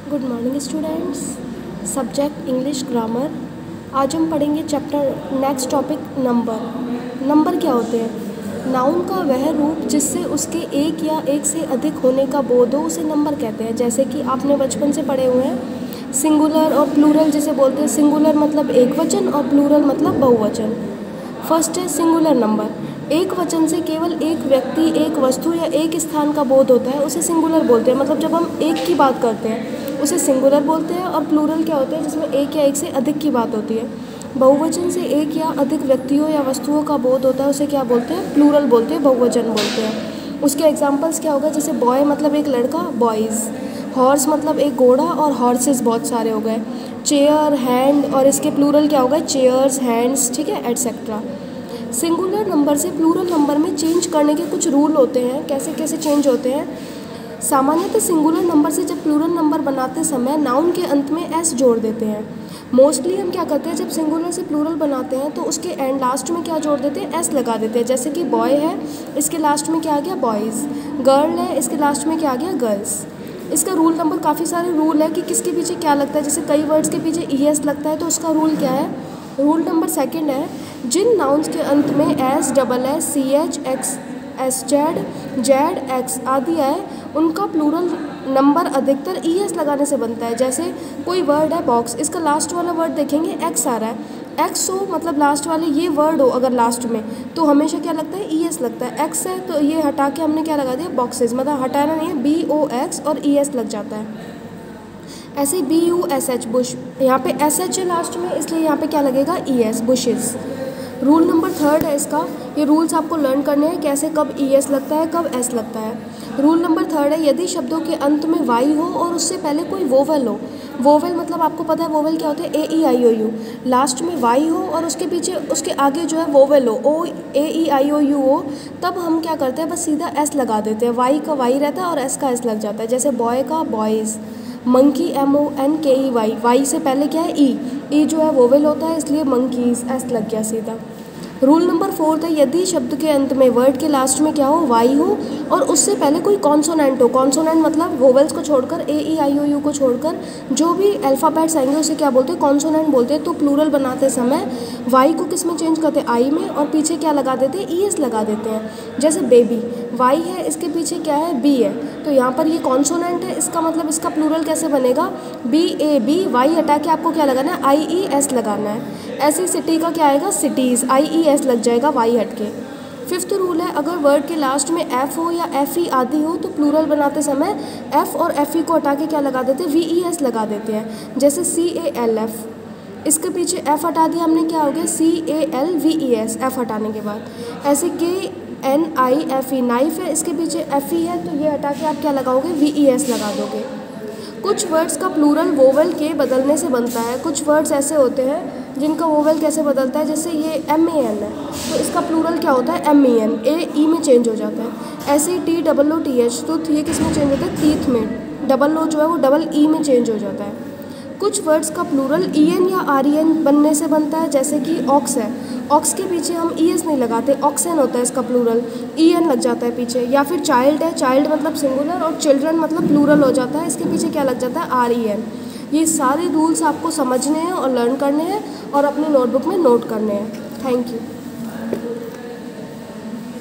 Good morning students. Subject English grammar. आज हम पढ़ेंगे chapter next topic number. Number क्या होते हैं? नाउन का वह रूप जिससे उसके एक या एक से अधिक होने का बोध हो उसे नंबर कहते हैं। जैसे कि आपने बचपन से पढ़े हुए हैं सिंगुलर और प्लूरल जिसे बोलते हैं। सिंगुलर मतलब एक वचन और प्लूरल मतलब बहुवचन। फर्स्ट है सिंगुलर नंबर। एक वचन से केवल एक व्यक्ति, एक वस्तु या एक स्थान का बोध होता है उसे सिंगुलर बोलते हैं। मतलब जब हम एक की बात करते हैं उसे सिंगुलर बोलते हैं। और प्लूरल क्या होते हैं? जिसमें एक या एक से अधिक की बात होती है। बहुवचन से एक या अधिक व्यक्तियों या वस्तुओं का बोध होता है उसे क्या बोलते हैं? प्लूरल बोलते हैं, बहुवचन बोलते हैं। उसके एग्जाम्पल्स क्या होगा? जैसे बॉय मतलब एक लड़का, बॉयज़। हॉर्स मतलब एक घोड़ा और हॉर्सेस बहुत सारे हो गए। चेयर, हैंड, और इसके प्लूरल क्या होगा? चेयर्स, हैंड्स, ठीक है, एटसेट्रा। सिंगुलर नंबर से प्लूरल नंबर में चेंज करने के कुछ रूल होते हैं। कैसे कैसे चेंज होते हैं? सामान्यतः सिंगुलर नंबर से जब प्लूरल नंबर बनाते समय नाउन के अंत में एस जोड़ देते हैं। मोस्टली हम क्या करते हैं, जब सिंगुलर से प्लूरल बनाते हैं तो उसके एंड लास्ट में क्या जोड़ देते हैं? एस लगा देते हैं। जैसे कि बॉय है, इसके लास्ट में क्या आ गया? बॉयज़। गर्ल है, इसके लास्ट में क्या आ गया? गर्ल्स। इसका रूल नंबर, काफ़ी सारे रूल है कि किसके पीछे क्या लगता है। जैसे कई वर्ड्स के पीछे ई एस लगता है तो उसका रूल क्या है? रूल नंबर सेकंड है, जिन नाउन्स के अंत में S, double S, C H, X, S Z, Z, X आदि है उनका प्लूरल नंबर अधिकतर ई एस लगाने से बनता है। जैसे कोई वर्ड है बॉक्स, इसका लास्ट वाला वर्ड देखेंगे एक्स आ रहा है। एक्स हो मतलब लास्ट वाले ये वर्ड हो अगर लास्ट में, तो हमेशा क्या लगता है? ई एस लगता है। एक्स है तो ये हटा के हमने क्या लगा दिया? बॉक्सेस। मतलब हटाना नहीं है, बी ओ एक्स और ई एस लग जाता है। ऐसे B U S H, bush. यहाँ पे एस एच है लास्ट में, इसलिए यहाँ पे क्या लगेगा? E S, bushes. Rule number third है इसका। ये रूल्स आपको लर्न करने हैं, कैसे कब ई एस लगता है, कब एस लगता है। रूल नंबर थर्ड है, यदि शब्दों के अंत में वाई हो और उससे पहले कोई वोवेल हो। वोवेल मतलब आपको पता है वोवेल क्या होते हैं? A E I O U. Last में वाई हो और उसके पीछे, उसके आगे जो है वोवेल हो, ओ ए ई आई ओ यू हो, तब हम क्या करते हैं? बस सीधा एस लगा देते हैं। वाई का वाई रहता है और एस का एस लग जाता है। जैसे बॉय का boys. Monkey, M O N K E Y, Y से पहले क्या है? ई। ई जो है वोवेल होता है, इसलिए मंकीज़, एस लग गया सीधा। रूल नंबर फोर्थ है, यदि शब्द के अंत में, वर्ड के लास्ट में क्या हो? वाई हो और उससे पहले कोई कॉन्सोनेंट हो। कॉन्सोनेंट मतलब वोवेल्स को छोड़कर, ए ई आई ओ यू को छोड़कर जो भी अल्फ़ाबेट्स आएंगे उसे क्या बोलते हैं? कॉन्सोनेंट बोलते हैं। तो प्लूरल बनाते समय वाई को किस में चेंज करते हैं? आई में, और पीछे क्या लगा देते हैं? ई एस लगा देते हैं। जैसे बेबी, वाई है, इसके पीछे क्या है? बी है, तो यहाँ पर ये कॉन्सोनेंट है, इसका मतलब इसका प्लूरल कैसे बनेगा? बी ए बी, वाई हटा के आपको क्या लगाना है? आई ई एस लगाना है। ऐसे ही सिटी का क्या आएगा? सिटीज़, आई ई एस लग जाएगा वाई हट के। फिफ्थ रूल है, अगर वर्ड के लास्ट में एफ हो या एफ ई आदि हो तो प्लूरल बनाते समय एफ और एफ ई को हटा के क्या लगा देते हैं? वी ई एस लगा देते हैं। जैसे सी ए एल एफ, इसके पीछे एफ हटा दिया हमने, क्या हो गया? सी A L V E S, F हटाने के बाद। ऐसे के N I F E, knife है, इसके पीछे एफ ई है तो ये हटा के आप क्या लगाओगे? वी ई एस लगा दोगे। कुछ वर्ड्स का प्लूरल वोवेल के बदलने से बनता है। कुछ वर्ड्स ऐसे होते हैं जिनका वोवेल कैसे बदलता है। जैसे ये एम ए एन है तो इसका प्लूरल क्या होता है? एम ई एन, ए ई में चेंज हो जाता है। ऐसे ही T double O T H, तो ये किस में चेंज होता है? टीथ में। डबल ओ जो है वो डबल ई में चेंज हो जाता है। कुछ वर्ड्स का प्लूरल ई एन या आर ई एन बनने से बनता है। जैसे कि ऑक्स है, ऑक्स के पीछे हम ई एस नहीं लगाते, ऑक्सेन होता है इसका प्लूरल, ई एन लग जाता है पीछे। या फिर चाइल्ड है, चाइल्ड मतलब सिंगुलर और चिल्ड्रन मतलब प्लूरल हो जाता है, इसके पीछे क्या लग जाता है? R E N. ये सारे रूल्स आपको समझने हैं और लर्न करने हैं और अपनी नोटबुक में नोट करने हैं। Thank you.